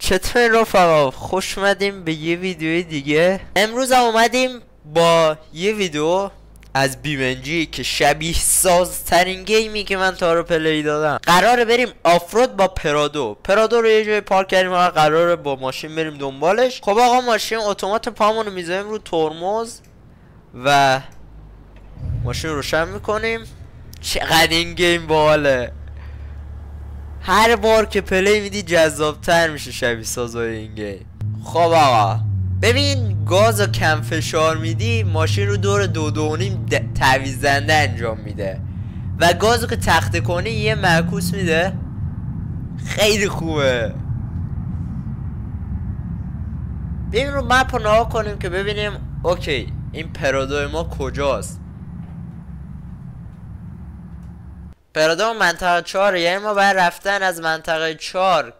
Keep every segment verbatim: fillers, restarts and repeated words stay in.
چطور رفقا، خوش اومدیم به یه ویدیوی دیگه. امروز هم اومدیم با یه ویدیو از بیمنجی که شبیه ساز ترین گیمی که من تا رو پلی دادم. قراره بریم آفرود با پرادو. پرادو رو یه جای پارک کردیم و قراره با ماشین بریم دنبالش. خب آقا ماشین اتومات پامون رو میذاریم رو ترمز و ماشین روشن میکنیم. چقدر این گیم باحاله، هر بار که پلی میدی جذابتر میشه شبیه سازای این گیم. خب آقا ببین، گاز و کم فشار میدی ماشین رو دور دو دو نیم تعویض دنده انجام میده و گازو که تخته کنی یه معکوس میده. خیلی خوبه. ببین رو مپ رو نگاه کنیم که ببینیم اوکی این پرادو ما کجاست. پرادو منطقه چهار، یعنی ما باید رفتن از منطقه چهار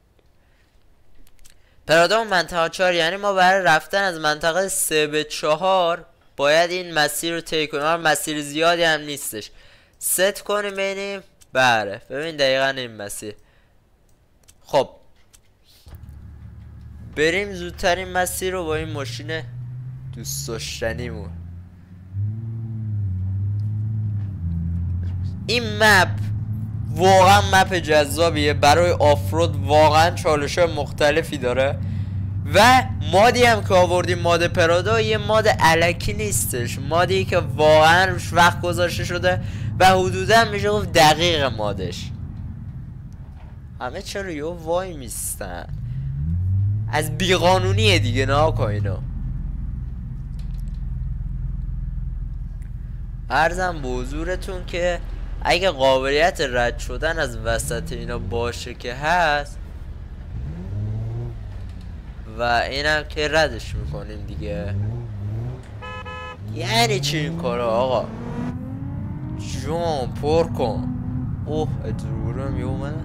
پرادو منطقه چهار یعنی ما باید رفتن از منطقه سه به چهار باید این مسیر رو طی کنیم. مسیر زیادی هم نیستش، ست کنیم ببینیم. بله ببین دقیقا این مسیر. خب بریم زودتر این مسیر رو با این ماشین دوست داشتنیمون. این مپ واقعا مپ جذابیه برای آفرود، واقعا چالش های مختلفی داره و مادی هم که آوردیم ماد پرادو یه ماد الکی نیستش، مادی که واقعا روش وقت گذاشته شده و حدودا میشه گفت دقیق مادش. همه چرا یه وای میستن از بیقانونیه دیگه، نه که اینا. عرضم به حضورتون که اگه قابلیت رد شدن از وسط اینا باشه که هست و اینم که ردش میکنیم دیگه. یعنی چی این کارا آقا؟ جون پر کن. اوه ادرورم یه اومده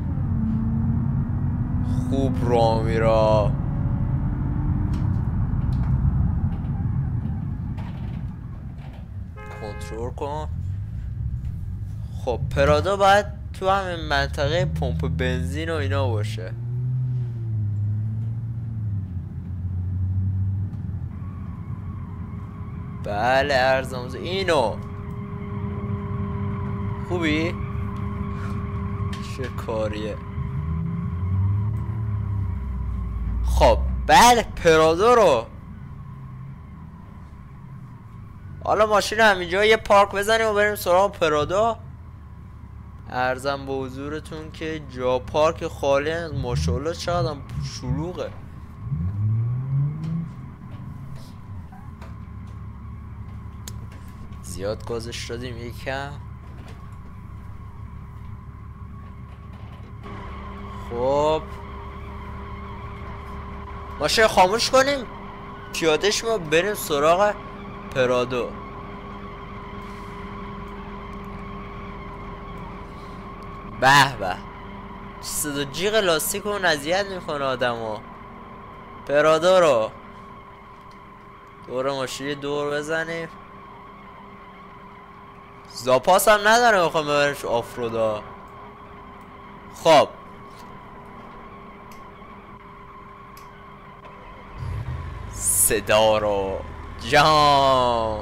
خوب را میرا. کنترل کن. خب پرادو باید تو همین منطقه پمپ بنزین و اینا باشه. بله ارزم اینو. خوبی؟ چه کاریه. خب بله پرادو رو حالا ماشین همینجا یه پارک بزنیم و بریم سراغ پرادو. ارزم به حضورتون که جا پارک خالی هست. ماشاءالله چقدر هم شلوغه. زیاد گازش دادیم یکم. خب ماشین خاموش کنیم پیادش ما بریم سراغ پرادو. به به صدا جیغ لاستیک اون اذیت میکنه آدمو. پرادو رو دور ماشین دور بزنیم. زاپاس هم نداره میخوام ببرمش آفرودا. خب صدا رو جام.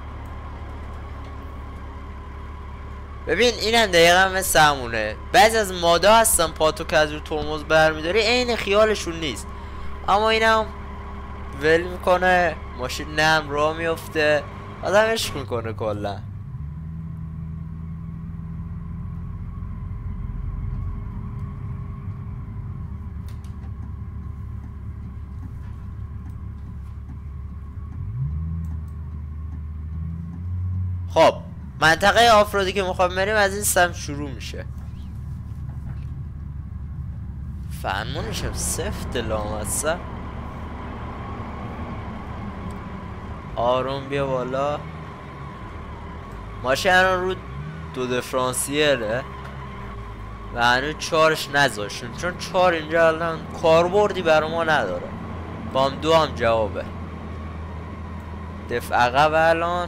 ببین اینم دقیقا مثل همونه. بعضی از مادا هستن پاتو که از رو ترمز برمیداری عین خیالشون نیست، اما اینم ول میکنه ماشین نم راه میفته آدم عشق میکنه کلا. خب منطقه آفرودی که میخوام بریم از این سمت شروع میشه. فرمونشم سفت لامصب. آروم بیا بالا. ماشین رو دو دفرانسیره و هنوز چارش نذاشتن چون چار اینجا الان کاربردی برای ما نداره. با هم دو هم جوابه. دفع عقب الان.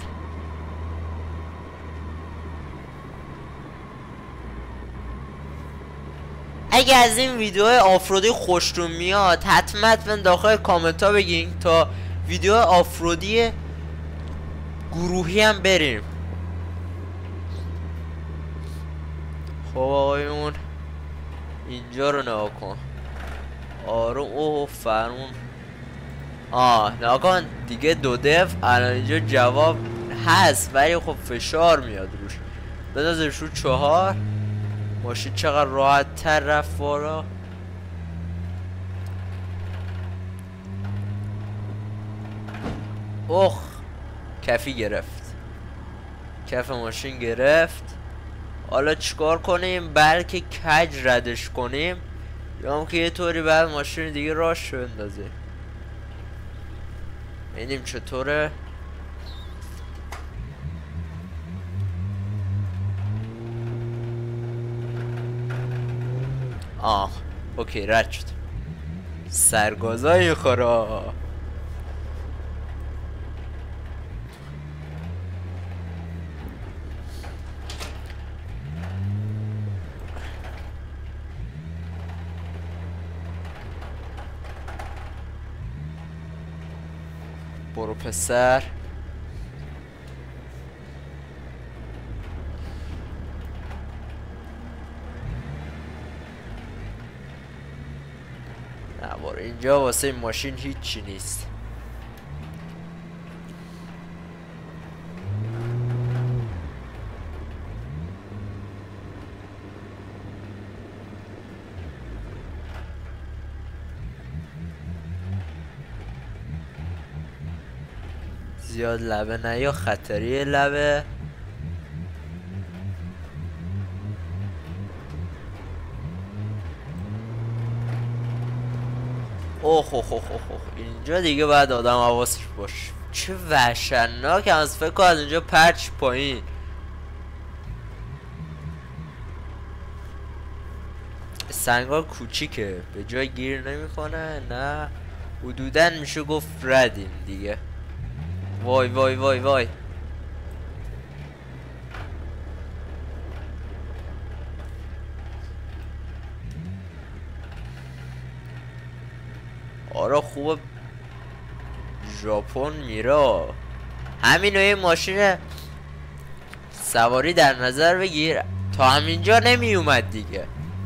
اگه از این ویدیو آفرودی خوشتون میاد حتما حتما داخل کامنت ها بگین تا ویدیو آفرودی گروهی هم بریم. خب آقایون اینجا رو نگاه کن. آروم. اوه فرمون. آه نگاه کن دیگه دو دف. الان اینجا جواب هست ولی خب فشار میاد روش. بندازش رو چهار. ماشین چقدر راحت تر رفت بالا. اوخ کفی گرفت. کف ماشین گرفت. حالا چیکار کنیم؟ بلکه کج ردش کنیم یا هم که یه طوری بعد ماشین دیگه راش بندازه. ببینیم چطوره. آه اوکی رد شد. سرگازای خورا. برو پسر. نه برو اینجا واسه این ماشین هیچی نیست. زیاد لبه نه یا خطری لبه. اوه اوه اوه اوه اینجا دیگه باید آدم حواسش باشه. چه وحشتناک. از فکر از اینجا پرچ پایین. سنگا کوچیکه به جای گیر نمیکنه. نه حدوداً میشه گفت ردیم دیگه. وای وای وای وای. آره خوبه ژاپن میره. همین یه ماشین سواری در نظر بگیر. تا همینجا نمی اومد دیگه.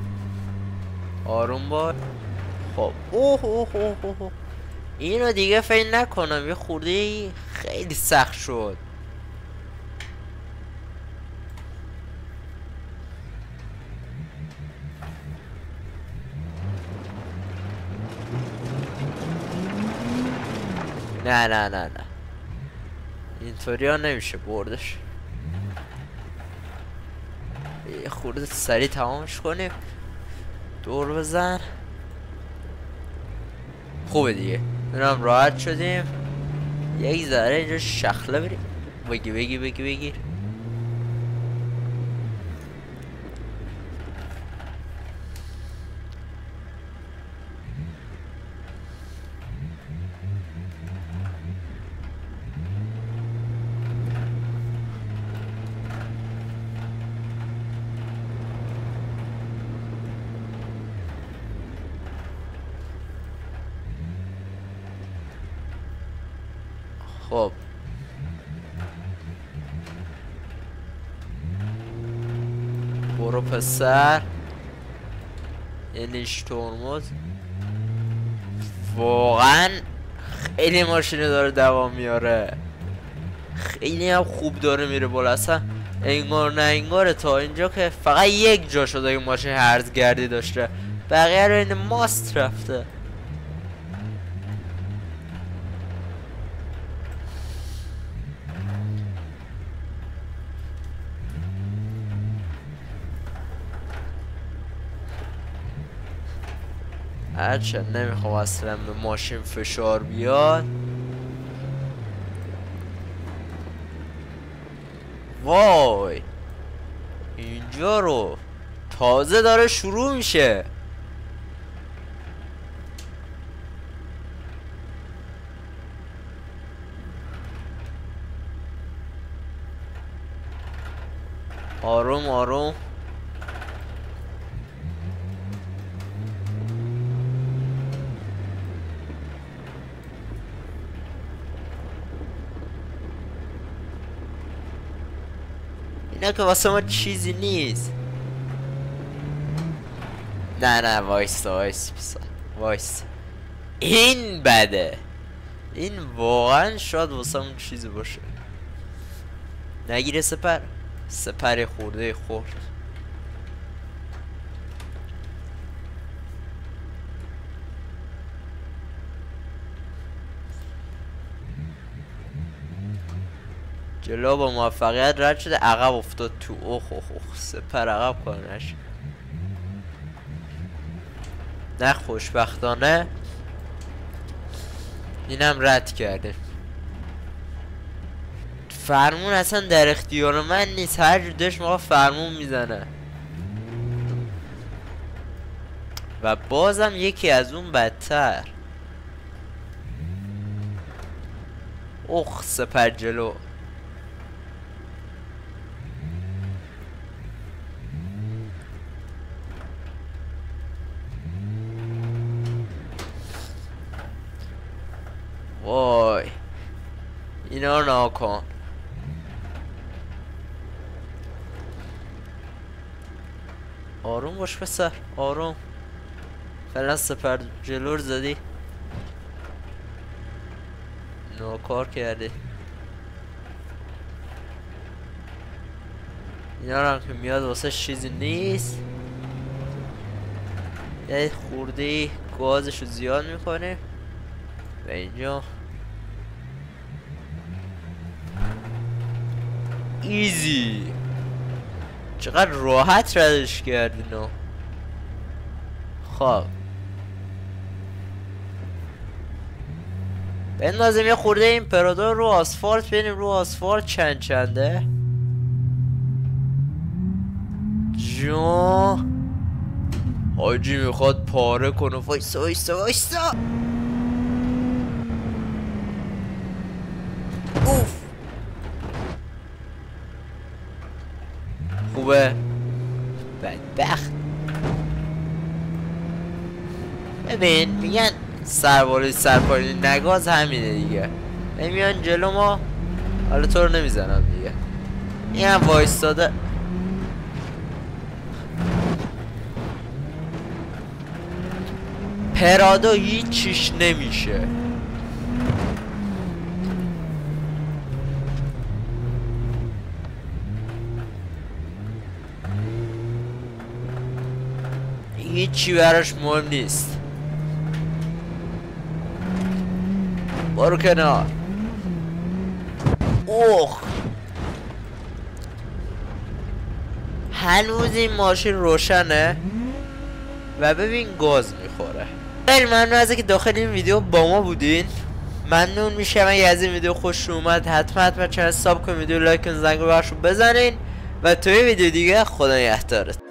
آروم باش. خب اوه اوه اوه اوه اینو دیگه فکر نکنم یه خورده خیلی سخت شد. نه نه نه نه اینطوری ها نمیشه بردش. یه خورده سریع تمامش کنیم. دور بزن. خوبه دیگه میرم راحت شدیم. یک ذره اینجا شخله بریم. بگی بگی بگی بگی خب برو پسر. اینش ترمز. واقعا خیلی ماشینه داره دوام میاره. خیلی هم خوب داره میره بالا. اصلا انگار نه انگاره تا اینجا که فقط یک جا شده که ماشین هرزگردی داشته. بقیه رو این ماست رفته. هرچند نمیخوام اصلا به ماشین فشار بیاد. وای اینجا رو تازه داره شروع میشه. آروم آروم. اینا که واسه ما چیزی نیست. نه نه وایستا وایس بسا وایس. این بده، این واقعا شاید واسه اون چیزی باشه. نگیره سپر، سپر خورده خورد. جلو با موفقیت رد شده، عقب افتاد تو. اوه اوه اوه سپر عقب کنش. نه خوشبختانه اینم رد کرده. فرمون اصلا در اختیار من نیست، هر جور داشت ما فرمون میزنه و بازم یکی از اون بدتر. اوه سپر جلو. وای اینا ناکن. آروم باش پسر، آروم. فعلا سپر جلو رو زدی، ناکار کردی. اینا رو هم که میاد واسه چیزی نیست. یه خورده گازشو زیاد میکنه و اینجا ایزی. چقدر راحت ردش کردی نو. خب بندازیم یه خورده این پرادور رو آسفالت، ببینیم رو آسفالت چند چنده. جو حاجی میخواد پاره کنه. وایسا وایسا وایسا. اوف خوبه. بدبخت. ببین میگن سربالی سرپالی نگاز همینه دیگه. نمیان جلو ما، حالا تو رو نمیزنم دیگه. این هم وایستاده. پرادو هیچیش نمیشه. هیچی براش مهم نیست. برو کنار. اوه هنوز این ماشین روشنه و ببین گاز میخوره. خیلی ممنون از اینکه داخل این ویدیو با ما بودین. ممنون میشم اگه از این ویدیو خوش اومد حتما حتما چنل ساب کنید، ویدیو لایک کن، زنگ رو بزنین و توی ویدیو دیگه خدا نگهدارت.